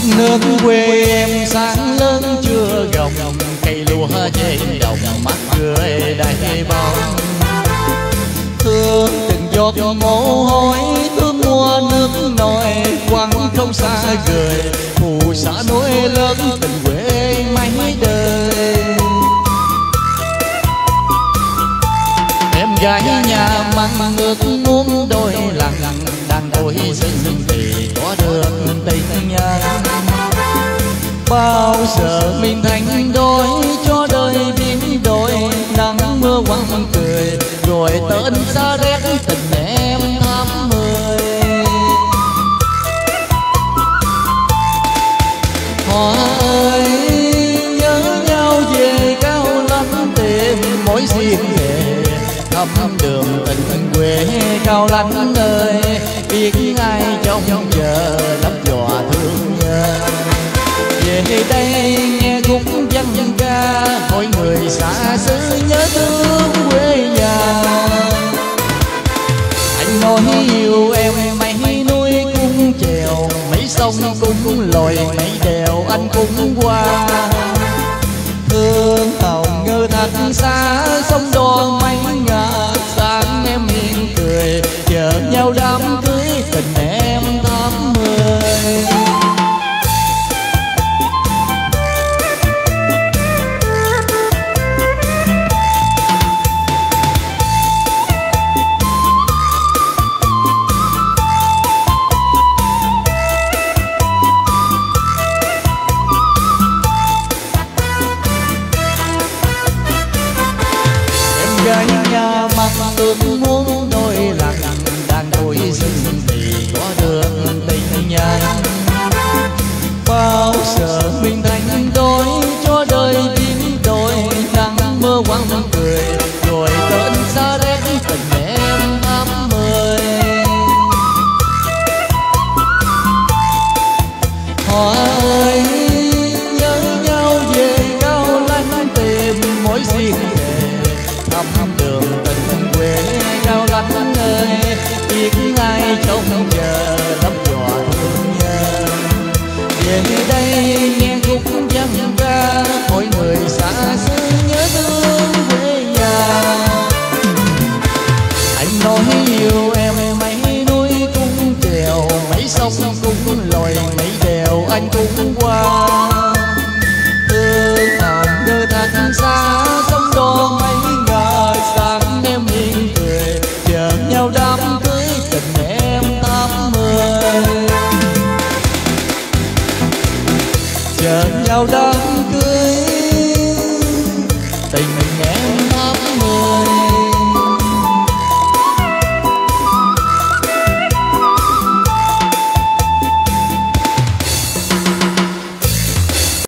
Nước quê em sáng lớn chưa gồng, cây lúa trên đồng mắt cười đầy bóng. Thương từng giọt mồ hôi, thương mùa nước nổi quăng không xa gửi, phù sa núi lớn tình quê mấy đời. Em gái nhà măng nước muốn đôi lần, đang đôi sinh thì có được tình nhân. Bao giờ mình thành đôi cho đời biến đổi, nắng mưa quăng cười rồi tên xa rét tình em thắm mười. Hoa ơi nhớ nhau về cao lắm tìm mối duyên về, thăm đường tình quê cao lắm ơi, biết ai trong chờ lắm dò thương nhớ. Về đây nghe khúc dân ca, mỗi người xa xứ nhớ thương quê nhà. Anh nói yêu em mấy núi cung chèo, mấy sông cung lội, mấy đèo anh cũng qua. Thương hồng ngơ thật xa, sông đò mấy ngả sáng em miệng cười, chờ nhau đám cưới tình em thắm mười. Gái nhà mặt ước muốn đôi lần, đang đôi sinh thì có được tình nhân. Bao giờ mình thành đôi cho đời biến đổi, nắng mưa quăng cười rồi tên xa rét tình em thắm mười. Hoa ơi nhớ nhau về cao lãnh tìm mối duyên về, thăm đường tình quê cao lãnh ơi, biết ai trông chờ lắm dò thương nhớ. Về đây nghe khúc dân ca, mỗi người xa xứ nhớ thương quê nhà. Anh nói yêu em mấy núi cung chèo, mấy sông cung lội, mấy đèo anh cũng qua. Thương hồng ngơ thật xa, sông đò mấy ngả sáng em miệng cười, chờ nhau đám cưới tình em thắm mười. Chờ nhau đám